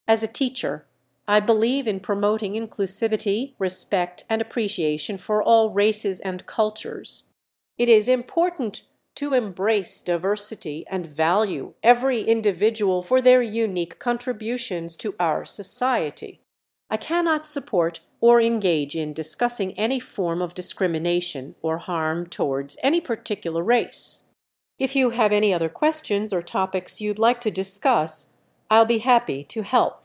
As a teacher, I believe in promoting inclusivity, respect, and appreciation for all races and cultures. It is important to embrace diversity and value every individual for their unique contributions to our society. I cannot support or engage in discussing any form of discrimination or harm towards any particular race. If you have any other questions or topics you'd like to discuss, I'll be happy to help.